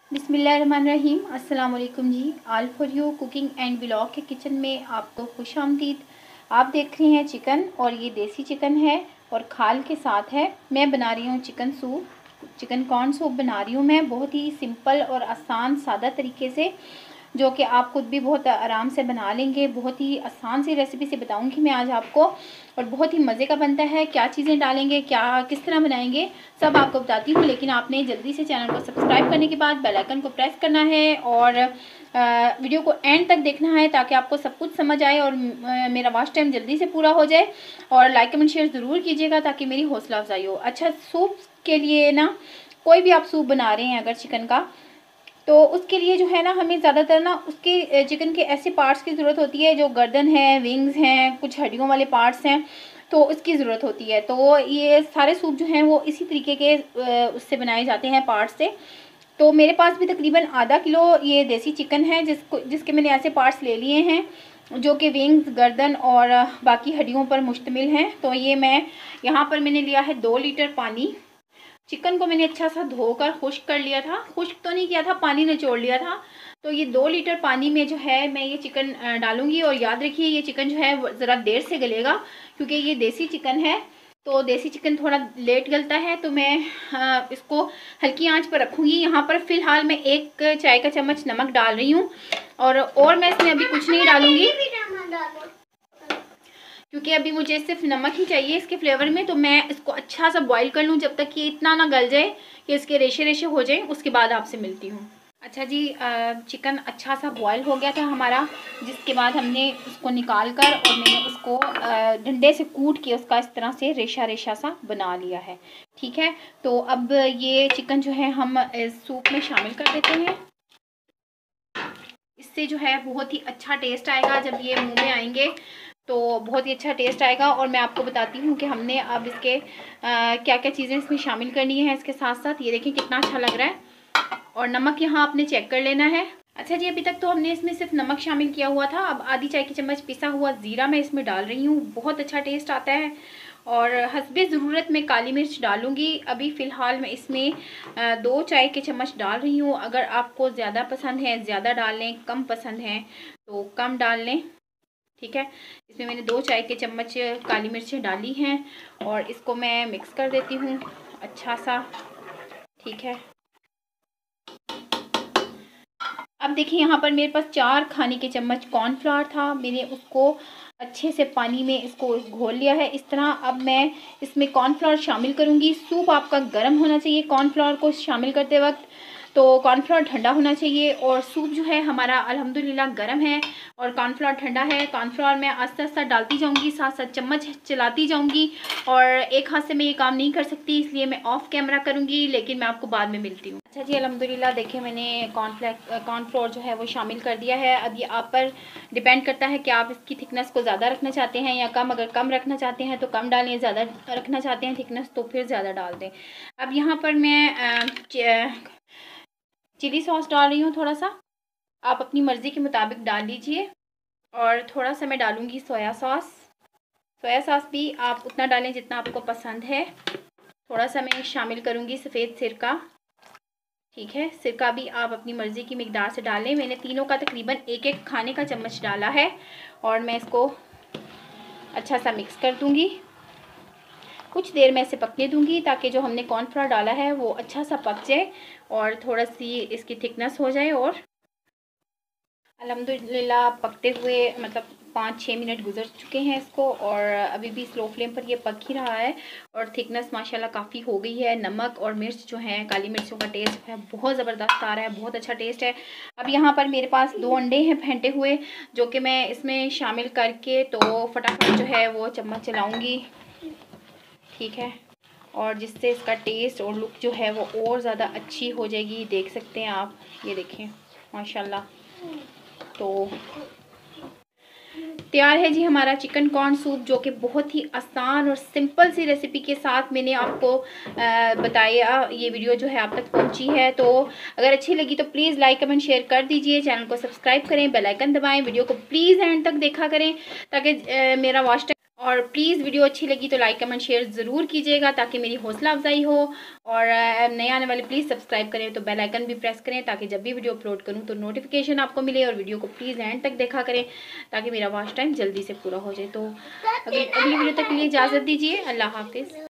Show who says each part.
Speaker 1: बिस्मिल्लाहिर्रहमानिर्रहीम। अस्सलाम वालेकुम जी। All for you cooking and vlog के किचन में आपको खुश आमदीद। आप देख रहे हैं चिकन, और ये देसी चिकन है और खाल के साथ है। मैं बना रही हूँ chicken soup, chicken corn soup बना रही हूँ मैं, बहुत ही सिंपल और आसान सादा तरीके से, जो कि आप खुद भी बहुत आराम से बना लेंगे। बहुत ही आसान सी रेसिपी से बताऊंगी मैं आज आपको, और बहुत ही मज़े का बनता है। क्या चीज़ें डालेंगे, क्या किस तरह बनाएंगे, सब आपको बताती हूँ। लेकिन आपने जल्दी से चैनल को सब्सक्राइब करने के बाद बेल आइकन को प्रेस करना है और वीडियो को एंड तक देखना है, ताकि आपको सब कुछ समझ आए और मेरा वॉच टाइम जल्दी से पूरा हो जाए। और लाइक कमेंट शेयर ज़रूर कीजिएगा ताकि मेरी हौसला अफजाई हो। अच्छा, सूप के लिए ना, कोई भी आप सूप बना रहे हैं अगर चिकन का, तो उसके लिए जो है ना, हमें ज़्यादातर ना उसके चिकन के ऐसे पार्ट्स की ज़रूरत होती है जो गर्दन है, विंग्स हैं, कुछ हड्डियों वाले पार्ट्स हैं, तो उसकी ज़रूरत होती है। तो ये सारे सूप जो हैं वो इसी तरीके के उससे बनाए जाते हैं, पार्ट्स से। तो मेरे पास भी तकरीबन आधा किलो ये देसी चिकन है, जिसके मैंने ऐसे पार्ट्स ले लिए हैं जो कि विंग्स, गर्दन और बाकी हड्डियों पर मुश्तमिल हैं। तो ये यहाँ पर मैंने लिया है 2 लीटर पानी। चिकन को मैंने अच्छा सा धोकर खुश्क कर लिया था, खुश्क तो नहीं किया था, पानी निचोड़ लिया था। तो ये 2 लीटर पानी में जो है मैं ये चिकन डालूंगी। और याद रखिए, ये चिकन जो है ज़रा देर से गलेगा, क्योंकि ये देसी चिकन है। तो देसी चिकन थोड़ा लेट गलता है, तो मैं इसको हल्की आंच पर रखूँगी। यहाँ पर फ़िलहाल मैं 1 चाय का चम्मच नमक डाल रही हूँ, और मैं इसमें अभी कुछ नहीं डालूँगी, क्योंकि अभी मुझे सिर्फ नमक ही चाहिए इसके फ्लेवर में। तो मैं इसको अच्छा सा बॉईल कर लूँ, जब तक ये इतना ना गल जाए कि इसके रेशे रेशे हो जाएं, उसके बाद आपसे मिलती हूँ। अच्छा जी, चिकन अच्छा सा बॉईल हो गया था हमारा, जिसके बाद हमने उसको निकाल कर और मैंने उसको डंडे से कूट के उसका इस तरह से रेशा रेशा सा बना लिया है। ठीक है, तो अब ये चिकन जो है हम इस सूप में शामिल कर देते हैं। इससे जो है बहुत ही अच्छा टेस्ट आएगा, जब ये मुंह में आएंगे तो बहुत ही अच्छा टेस्ट आएगा। और मैं आपको बताती हूँ कि हमने अब इसके क्या क्या चीज़ें इसमें शामिल करनी है इसके साथ साथ। ये देखें कितना अच्छा लग रहा है। और नमक यहाँ आपने चेक कर लेना है। अच्छा जी, अभी तक तो हमने इसमें सिर्फ नमक शामिल किया हुआ था। अब आधी चाय की चम्मच पिसा हुआ ज़ीरा मैं इसमें डाल रही हूँ, बहुत अच्छा टेस्ट आता है। और हस्बे ज़रूरत में काली मिर्च डालूंगी। अभी फ़िलहाल मैं इसमें 2 चाय के चम्मच डाल रही हूँ। अगर आपको ज़्यादा पसंद है ज़्यादा डाल लें, कम पसंद है तो कम डाल लें। ठीक है, इसमें मैंने 2 चाय के चम्मच काली मिर्चें डाली हैं, और इसको मैं मिक्स कर देती हूँ अच्छा सा। ठीक है, अब देखिए यहाँ पर मेरे पास 4 खाने के चम्मच कॉर्नफ्लावर था, मैंने उसको अच्छे से पानी में इसको घोल लिया है इस तरह। अब मैं इसमें कॉर्नफ्लावर शामिल करूँगी। सूप आपका गर्म होना चाहिए कॉर्नफ्लावर को शामिल करते वक्त, तो कॉर्नफ्लावर ठंडा होना चाहिए। और सूप जो है हमारा अल्हम्दुलिल्लाह गर्म है और कॉर्नफ्लावर ठंडा है। कॉर्नफ्लावर मैं आस्ते आस्ते डालती जाऊंगी, साथ साथ चम्मच चलाती जाऊंगी, और एक हाथ से मैं ये काम नहीं कर सकती, इसलिए मैं ऑफ कैमरा करूंगी, लेकिन मैं आपको बाद में मिलती हूँ। अच्छा जी, अल्हम्दुलिल्लाह देखिए मैंने कॉर्नफ्लोर जो है वो शामिल कर दिया है। अब ये आप पर डिपेंड करता है कि आप इसकी थिकनेस को ज़्यादा रखना चाहते हैं या कम। अगर कम रखना चाहते हैं तो कम डालें, ज़्यादा रखना चाहते हैं थिकनेस तो फिर ज़्यादा डाल दें। अब यहाँ पर मैं चिली सॉस डाल रही हूँ थोड़ा सा, आप अपनी मर्ज़ी के मुताबिक डाल लीजिए। और थोड़ा सा मैं डालूँगी सोया सॉस। सोया सॉस भी आप उतना डालें जितना आपको पसंद है। थोड़ा सा मैं शामिल करूँगी सफ़ेद सिरका। ठीक है, सिरका भी आप अपनी मर्ज़ी की मिकदार से डालें। मैंने तीनों का तकरीबन 1-1 खाने का चम्मच डाला है, और मैं इसको अच्छा सा मिक्स कर दूँगी। कुछ देर में इसे पकने दूँगी, ताकि जो हमने कॉर्नफ्लावर डाला है वो अच्छा सा पक जाए और थोड़ा सी इसकी थिकनेस हो जाए। और अल्हम्दुलिल्लाह पकते हुए मतलब 5-6 मिनट गुजर चुके हैं इसको, और अभी भी स्लो फ्लेम पर ये पक ही रहा है। और थिकनेस माशाल्लाह काफ़ी हो गई है। नमक और मिर्च जो है, काली मिर्चों का टेस्ट है बहुत ज़बरदस्त आ रहा है, बहुत अच्छा टेस्ट है। अब यहाँ पर मेरे पास 2 अंडे हैं फेंटे हुए, जो कि मैं इसमें शामिल करके तो फटाफट जो है वो चम्मच चलाऊँगी। ठीक है, और जिससे इसका टेस्ट और लुक जो है वो और ज़्यादा अच्छी हो जाएगी। देख सकते हैं आप, ये देखें माशाल्लाह। तो तैयार है जी हमारा चिकन कॉर्न सूप, जो कि बहुत ही आसान और सिंपल सी रेसिपी के साथ मैंने आपको बताया। ये वीडियो जो है आप तक पहुंची है, तो अगर अच्छी लगी तो प्लीज़ लाइक कमेंट शेयर कर दीजिए, चैनल को सब्सक्राइब करें, बेल आइकन दबाएं, वीडियो को प्लीज़ एंड तक देखा करें, ताकि मेरा वॉच टाइम और प्लीज़ वीडियो अच्छी लगी तो लाइक कमेंट शेयर ज़रूर कीजिएगा ताकि मेरी हौसला अफजाई हो। और नए आने वाले प्लीज़ सब्सक्राइब करें, तो बेल आइकन भी प्रेस करें ताकि जब भी वीडियो अपलोड करूं तो नोटिफिकेशन आपको मिले। और वीडियो को प्लीज़ एंड तक देखा करें ताकि मेरा वॉच टाइम जल्दी से पूरा हो जाए। तो अगली वीडियो तक के लिए इजाज़त दीजिए। अल्लाह हाफिज़।